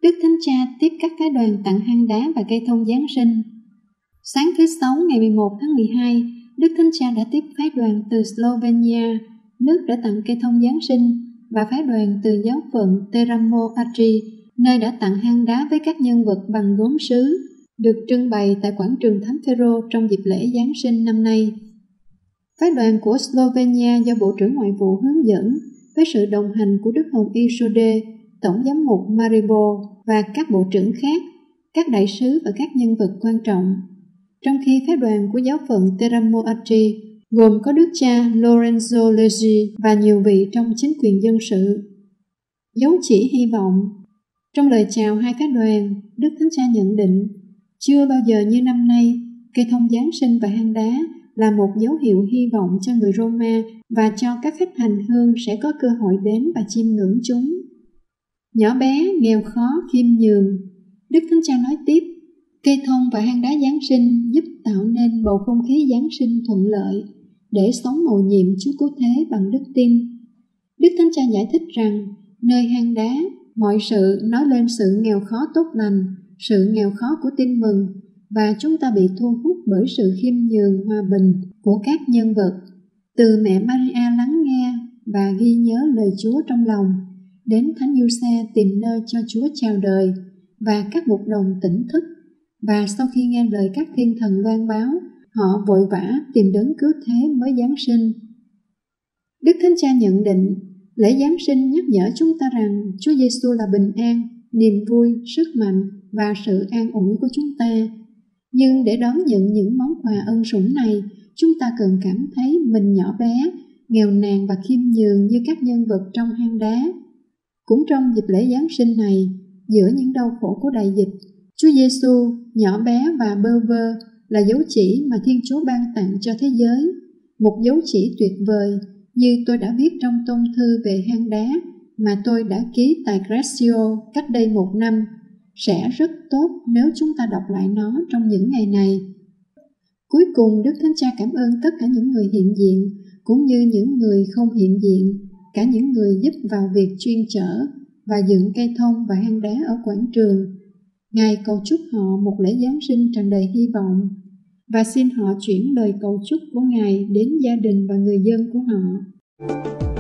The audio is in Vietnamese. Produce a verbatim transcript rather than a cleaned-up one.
Đức Thánh Cha tiếp các phái đoàn tặng hang đá và cây thông Giáng sinh. Sáng thứ Sáu ngày mười một tháng mười hai, Đức Thánh Cha đã tiếp phái đoàn từ Slovenia, nước đã tặng cây thông Giáng sinh, và phái đoàn từ giáo phận Teramo Atri, nơi đã tặng hang đá với các nhân vật bằng gốm sứ, được trưng bày tại quảng trường Thánh Phêrô trong dịp lễ Giáng sinh năm nay. Phái đoàn của Slovenia do Bộ trưởng Ngoại vụ hướng dẫn, với sự đồng hành của Đức Hồng Y Sode, Tổng giám mục Maribor và các bộ trưởng khác, các đại sứ và các nhân vật quan trọng. Trong khi phái đoàn của giáo phận Teramo Atri gồm có Đức cha Lorenzo Leggi và nhiều vị trong chính quyền dân sự. Dấu chỉ hy vọng. Trong lời chào hai phái đoàn, Đức Thánh Cha nhận định, chưa bao giờ như năm nay, cây thông Giáng sinh và hang đá là một dấu hiệu hy vọng cho người Roma và cho các khách hành hương sẽ có cơ hội đến và chiêm ngưỡng chúng. Nhỏ bé, nghèo khó, khiêm nhường. Đức Thánh Cha nói tiếp, cây thông và hang đá Giáng sinh giúp tạo nên bầu không khí Giáng sinh thuận lợi để sống mầu nhiệm Chúa Cứu Thế bằng đức tin. Đức Thánh Cha giải thích rằng, nơi hang đá, mọi sự nói lên sự nghèo khó tốt lành, sự nghèo khó của tin mừng, và chúng ta bị thu hút bởi sự khiêm nhường hòa bình của các nhân vật, từ mẹ Maria lắng nghe và ghi nhớ lời Chúa trong lòng, đến Thánh Giuse tìm nơi cho Chúa chào đời, và các mục đồng tỉnh thức, và sau khi nghe lời các thiên thần loan báo, họ vội vã tìm đấng cứu thế mới Giáng sinh. Đức Thánh Cha nhận định, lễ Giáng sinh nhắc nhở chúng ta rằng Chúa Giêsu là bình an, niềm vui, sức mạnh và sự an ủi của chúng ta. Nhưng để đón nhận những món quà ân sủng này, chúng ta cần cảm thấy mình nhỏ bé, nghèo nàn và khiêm nhường như các nhân vật trong hang đá. Cũng trong dịp lễ Giáng sinh này, giữa những đau khổ của đại dịch, Chúa Giêsu nhỏ bé và bơ vơ là dấu chỉ mà Thiên Chúa ban tặng cho thế giới, một dấu chỉ tuyệt vời như tôi đã viết trong tông thư về hang đá mà tôi đã ký tại Greccio cách đây một năm. Sẽ rất tốt nếu chúng ta đọc lại nó trong những ngày này. Cuối cùng, Đức Thánh Cha cảm ơn tất cả những người hiện diện, cũng như những người không hiện diện, cả những người giúp vào việc chuyên chở và dựng cây thông và hang đá ở quảng trường. Ngài cầu chúc họ một lễ Giáng sinh tràn đầy hy vọng, và xin họ chuyển lời cầu chúc của Ngài đến gia đình và người dân của họ.